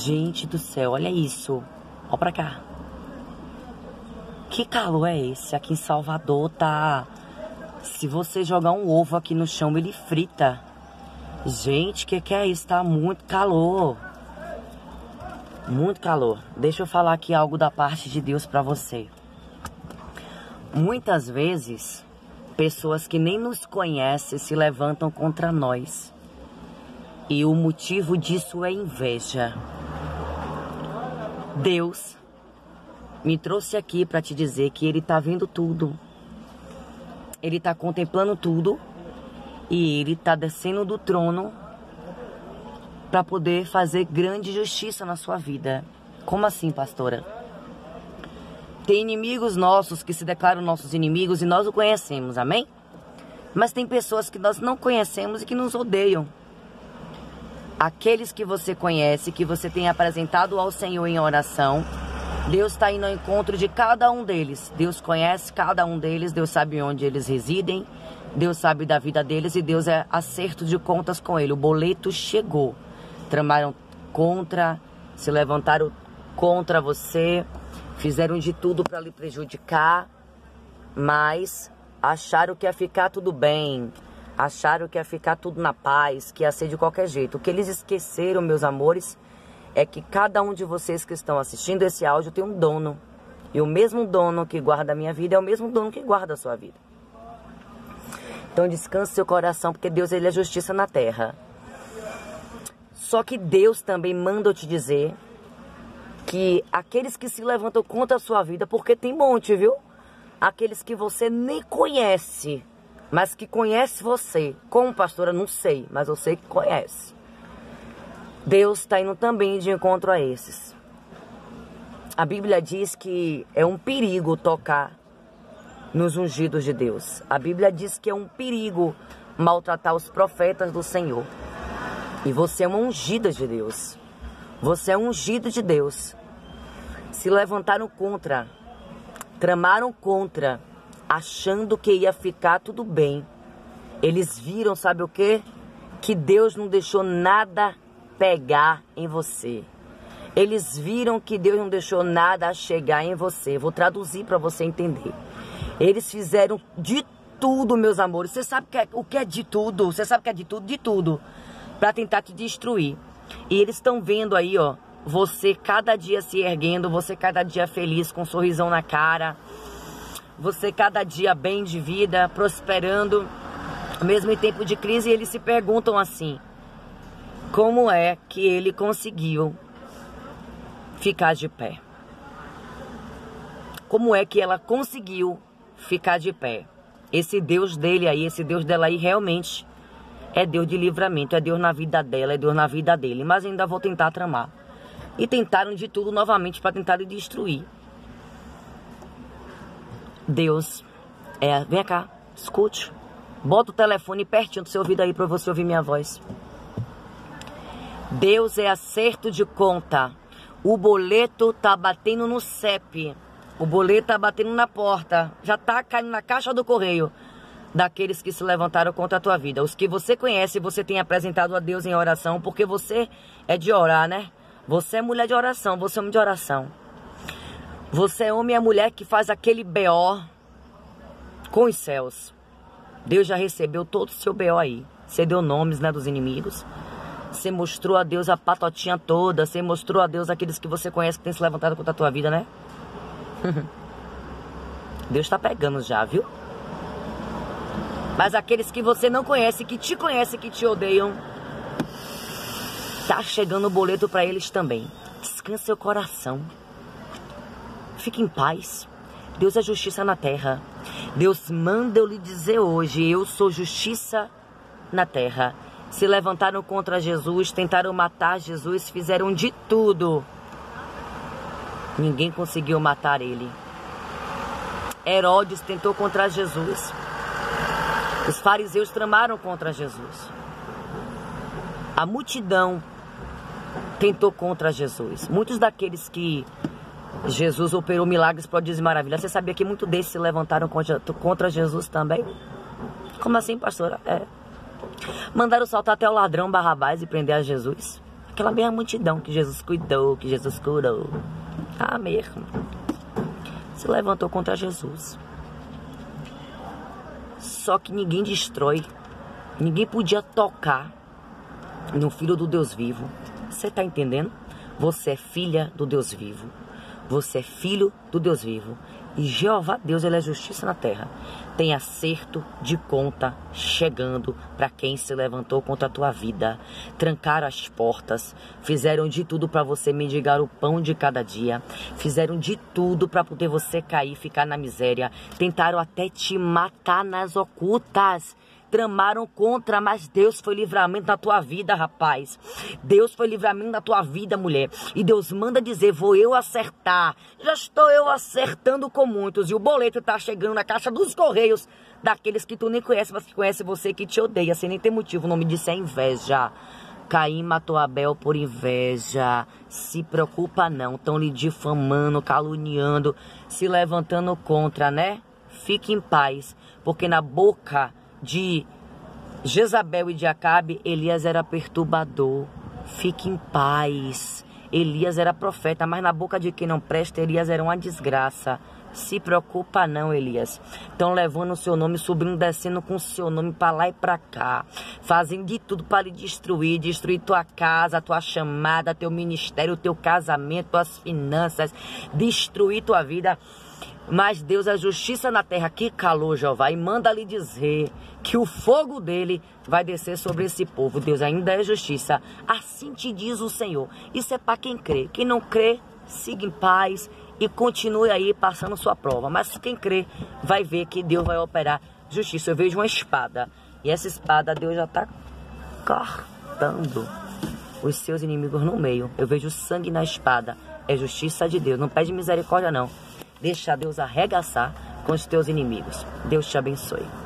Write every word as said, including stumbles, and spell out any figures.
Gente do céu, olha isso. Olha pra cá. Que calor é esse? Aqui em Salvador tá... Se você jogar um ovo aqui no chão, ele frita. Gente, que que é isso? Tá muito calor. Muito calor. Deixa eu falar aqui algo da parte de Deus pra você. Muitas vezes, pessoas que nem nos conhecem se levantam contra nós. E o motivo disso é inveja. Deus me trouxe aqui para te dizer que Ele tá vendo tudo. Ele tá contemplando tudo. E Ele tá descendo do trono para poder fazer grande justiça na sua vida. Como assim, pastora? Tem inimigos nossos que se declaram nossos inimigos e nós o conhecemos, amém? Mas tem pessoas que nós não conhecemos e que nos odeiam. Aqueles que você conhece, que você tem apresentado ao Senhor em oração, Deus está indo ao encontro de cada um deles. Deus conhece cada um deles, Deus sabe onde eles residem, Deus sabe da vida deles e Deus é acerto de contas com ele. O boleto chegou. Tramaram contra, se levantaram contra você, fizeram de tudo para lhe prejudicar, mas acharam que ia ficar tudo bem. Acharam que ia ficar tudo na paz, que ia ser de qualquer jeito. O que eles esqueceram, meus amores, é que cada um de vocês que estão assistindo esse áudio tem um dono. E o mesmo dono que guarda a minha vida é o mesmo dono que guarda a sua vida. Então descanse seu coração, porque Deus, ele é justiça na terra. Só que Deus também manda eu te dizer que aqueles que se levantam contra a sua vida, porque tem monte, viu? Aqueles que você nem conhece, mas que conhece você. Como, pastora? Não sei, mas eu sei que conhece. Deus está indo também de encontro a esses. A Bíblia diz que é um perigo tocar nos ungidos de Deus. A Bíblia diz que é um perigo maltratar os profetas do Senhor. E você é uma ungida de Deus. Você é um ungido de Deus. Se levantaram contra, tramaram contra, achando que ia ficar tudo bem. Eles viram, sabe o quê? Que Deus não deixou nada pegar em você. Eles viram que Deus não deixou nada chegar em você. Vou traduzir para você entender. Eles fizeram de tudo, meus amores. Você sabe que é, o que é de tudo? Você sabe o que é de tudo? De tudo. Para tentar te destruir. E eles estão vendo aí, ó, você cada dia se erguendo, você cada dia feliz, com um sorrisão na cara. Você cada dia bem de vida, prosperando, mesmo em tempo de crise. E eles se perguntam assim: como é que ele conseguiu ficar de pé? Como é que ela conseguiu ficar de pé? Esse Deus dele aí, esse Deus dela aí realmente é Deus de livramento, é Deus na vida dela, é Deus na vida dele. Mas ainda vou tentar tramar. E tentaram de tudo novamente para tentar lhe destruir. Deus é... Vem cá, escute. Bota o telefone pertinho do seu ouvido aí para você ouvir minha voz. Deus é acerto de conta. O boleto tá batendo no C E P. O boleto tá batendo na porta. Já tá caindo na caixa do correio. Daqueles que se levantaram contra a tua vida. Os que você conhece, você tem apresentado a Deus em oração, porque você é de orar, né? Você é mulher de oração, você é homem de oração. Você é homem e mulher que faz aquele B O com os céus. Deus já recebeu todo o seu B O aí. Você deu nomes, né, dos inimigos. Você mostrou a Deus a patotinha toda. Você mostrou a Deus aqueles que você conhece que tem se levantado contra a tua vida, né? Deus tá pegando já, viu? Mas aqueles que você não conhece, que te conhecem, que te odeiam, tá chegando o boleto para eles também. Descanse seu coração. Fique em paz. Deus é justiça na terra. Deus manda eu lhe dizer hoje: eu sou justiça na terra. Se levantaram contra Jesus, tentaram matar Jesus, fizeram de tudo. Ninguém conseguiu matar ele. Herodes tentou contra Jesus. Os fariseus tramaram contra Jesus. A multidão tentou contra Jesus. Muitos daqueles que Jesus operou milagres, prodígios e maravilhas, você sabia que muitos desses se levantaram contra, contra Jesus também? Como assim, pastora? É. Mandaram soltar até o ladrão Barrabás e prender a Jesus. Aquela mesma multidão que Jesus cuidou, que Jesus curou. Ah, mesmo. Se levantou contra Jesus. Só que ninguém destrói. Ninguém podia tocar no Filho do Deus vivo. Você tá entendendo? Você é filha do Deus vivo. Você é filho do Deus vivo. E Jeová Deus, ele é justiça na terra. Tem acerto de conta chegando para quem se levantou contra a tua vida. Trancaram as portas. Fizeram de tudo para você mendigar o pão de cada dia. Fizeram de tudo para poder você cair e ficar na miséria. Tentaram até te matar nas ocultas. Tramaram contra, mas Deus foi livramento na tua vida, rapaz. Deus foi livramento na tua vida, mulher. E Deus manda dizer, vou eu acertar. Já estou eu acertando com muitos. E o boleto tá chegando na caixa dos correios daqueles que tu nem conhece, mas que conhece você, que te odeia, sem nem ter motivo. O nome disso é inveja. Caim matou Abel por inveja. Se preocupa não, estão lhe difamando, caluniando, se levantando contra, né? Fique em paz, porque na boca de Jezabel e de Acabe, Elias era perturbador. Fique em paz. Elias era profeta, mas na boca de quem não presta, Elias era uma desgraça. Se preocupa não, Elias. Estão levando o seu nome, subindo, descendo com o seu nome para lá e para cá. Fazem de tudo para lhe destruir. Destruir tua casa, tua chamada, teu ministério, teu casamento, tuas finanças. Destruir tua vida. Mas Deus é justiça na terra. Que calor, Jeová. E manda lhe dizer que o fogo dele vai descer sobre esse povo. Deus ainda é justiça. Assim te diz o Senhor. Isso é para quem crê. Quem não crê, siga em paz e continue aí passando sua prova. Mas quem crê vai ver que Deus vai operar justiça. Eu vejo uma espada. E essa espada Deus já está cortando os seus inimigos no meio. Eu vejo sangue na espada. É justiça de Deus. Não pede misericórdia não. Deixa Deus arregaçar com os teus inimigos. Deus te abençoe.